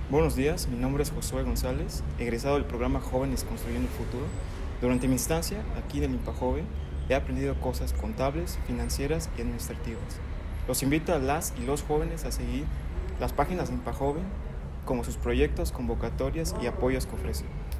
Buenos días, mi nombre es Josué González, egresado del programa Jóvenes Construyendo el Futuro. Durante mi estancia aquí en el IMPAJOVE he aprendido cosas contables, financieras y administrativas. Los invito a las y los jóvenes a seguir las páginas de IMPAJOVE como sus proyectos, convocatorias y apoyos que ofrecen.